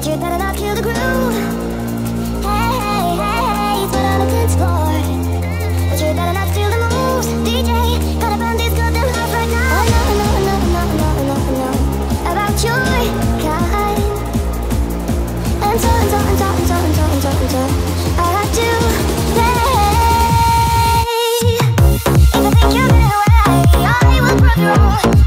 But you better not kill the groove. Hey, hey, hey, hey, it's what on the dance floor. But you better not steal the moves. DJ, gotta burn these goddamn hearts right now. Oh no, no, no, no, no, no, no, about your kind. And so, and so, and so, and so, and so, and so, and so I got to play. If I think you're getting away, I will prove you wrong.